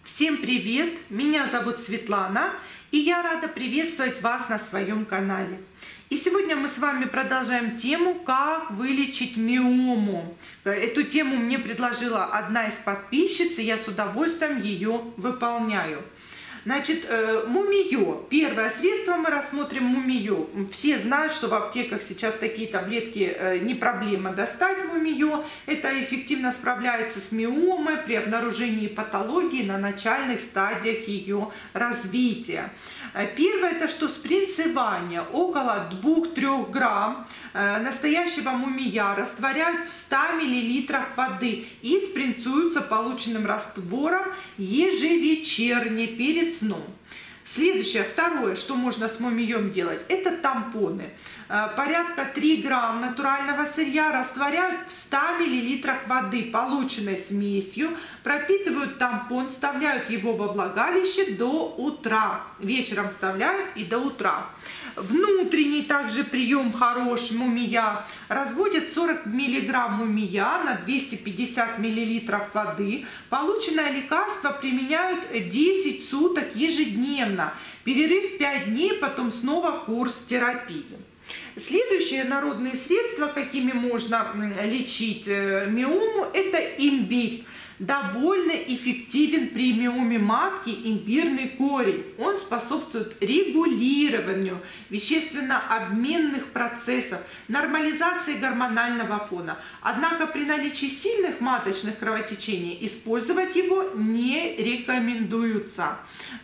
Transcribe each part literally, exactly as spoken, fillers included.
Всем привет! Меня зовут Светлана, и я рада приветствовать вас на своем канале. И сегодня мы с вами продолжаем тему, как вылечить миому. Эту тему мне предложила одна из подписчиц, и я с удовольствием ее выполняю. Значит, мумиё. Первое средство мы рассмотрим мумиё. Все знают, что в аптеках сейчас такие таблетки не проблема достать мумиё. Это эффективно справляется с миомой при обнаружении патологии на начальных стадиях ее развития. Первое, это что спринцевание. Около двух-трёх грамм настоящего мумия растворяют в ста миллилитрах воды и спринцуются полученным раствором ежевечерне перед сном. Следующее, второе, что можно с мумием делать, это тампоны. Порядка трёх грамм натурального сырья растворяют в ста миллилитрах воды, полученной смесью, пропитывают тампон, вставляют его во влагалище до утра. Вечером вставляют и до утра. Внутренний также прием хорош мумия. Разводят сорок миллиграмм мумия на двести пятьдесят миллилитров воды. Полученное лекарство применяют десять суток ежедневно. Перерыв пять дней, потом снова курс терапии. Следующие народные средства, какими можно лечить миому, это имбирь. Довольно эффективен при миоме матки имбирный корень. Он способствует регулированию вещественно-обменных процессов, нормализации гормонального фона. Однако при наличии сильных маточных кровотечений использовать его не рекомендуется.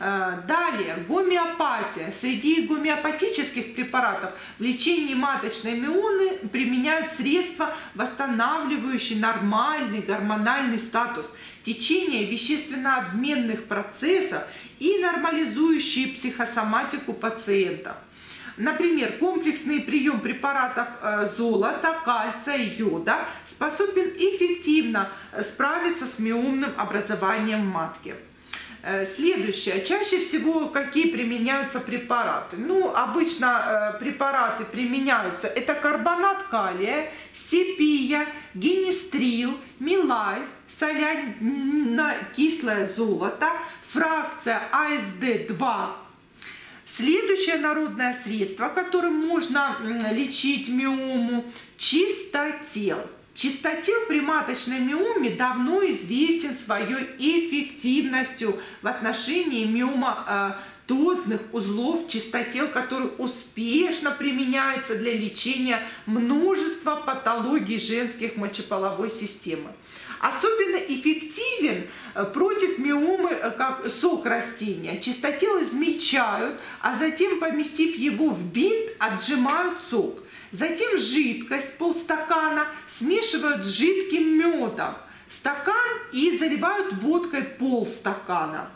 Далее, гомеопатия. Среди гомеопатических препаратов в лечении маточной миомы применяют средства, восстанавливающие нормальный гормональный статус, течение вещественно-обменных процессов и нормализующие психосоматику пациентов. Например, комплексный прием препаратов золота, кальция и йода способен эффективно справиться с миомным образованием матки. Следующее. Чаще всего какие применяются препараты? Ну, обычно э, препараты применяются. Это карбонат калия, сепия, гинестрил, милайф, соляно-кислое золото, фракция а эс дэ два. Следующее народное средство, которым можно лечить миому, чистотел. Чистотел при маточной миоме давно известен своей эффективностью в отношении миоматозных узлов чистотел, который успешно применяется для лечения множества патологий женских мочеполовой системы. Особенно эффективен против миомы как сок растения. Чистотел измельчают, а затем, поместив его в бинт, отжимают сок. Затем жидкость полстакана смешивают с жидким медом, стакан и заливают водкой полстакана.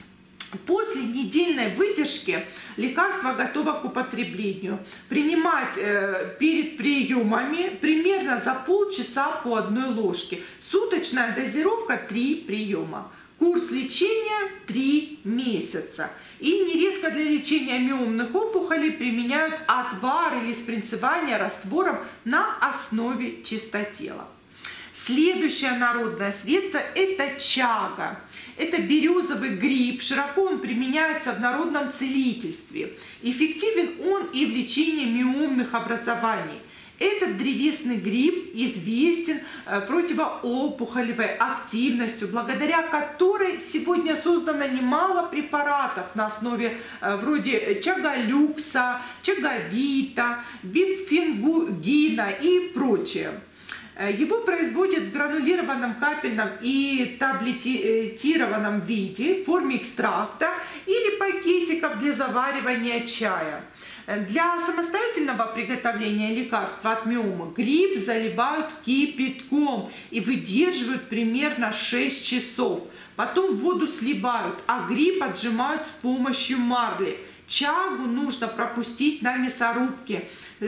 После недельной выдержки лекарство готово к употреблению. Принимать э, перед приемами примерно за полчаса по одной ложке. Суточная дозировка три приема. Курс лечения три месяца. И нередко для лечения миомных опухолей применяют отвар или спринцевание раствором на основе чистотела. Следующее народное средство – это чага. Это березовый гриб, широко он применяется в народном целительстве. Эффективен он и в лечении миомных образований. Этот древесный гриб известен противоопухолевой активностью, благодаря которой сегодня создано немало препаратов на основе вроде чаголюкса, чаговита, бифенгугина и прочее. Его производят в гранулированном капельном и таблетированном виде в форме экстракта или пакетиков для заваривания чая. Для самостоятельного приготовления лекарства от миомы гриб заливают кипятком и выдерживают примерно шесть часов. Потом воду сливают, а гриб отжимают с помощью марли. Чагу нужно пропустить на мясорубке.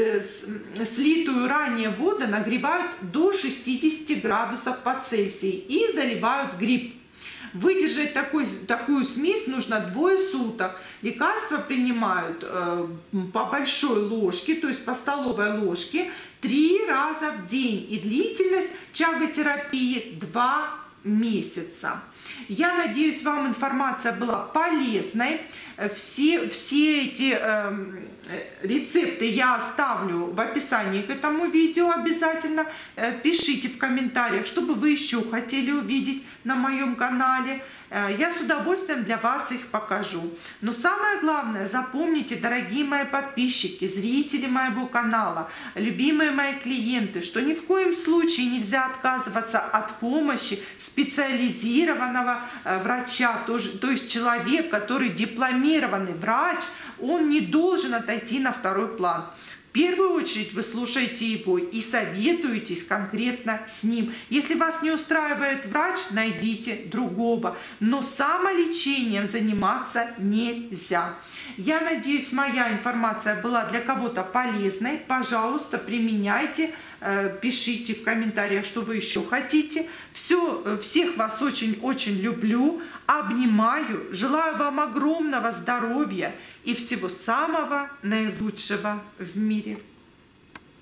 Слитую ранее воду нагревают до шестидесяти градусов по Цельсию и заливают гриб. Выдержать такой, такую смесь нужно двое суток. Лекарства принимают э, по большой ложке, то есть по столовой ложке, три раза в день. И длительность чаготерапии два месяца. Я надеюсь, вам информация была полезной. Все, все эти э, рецепты я оставлю в описании к этому видео обязательно. Э, пишите в комментариях, что бы вы еще хотели увидеть на моем канале. Э, я с удовольствием для вас их покажу. Но самое главное, запомните, дорогие мои подписчики, зрители моего канала, любимые мои клиенты, что ни в коем случае нельзя отказываться от помощи специализированного э, врача, то, то есть человек, который дипломированный врач, он не должен отойти на второй план. В первую очередь вы слушаете его и советуетесь конкретно с ним. Если вас не устраивает врач, найдите другого. Но самолечением заниматься нельзя. Я надеюсь, моя информация была для кого-то полезной. Пожалуйста, применяйте. Пишите в комментариях, что вы еще хотите. Все, всех вас очень-очень люблю, обнимаю, желаю вам огромного здоровья и всего самого наилучшего в мире.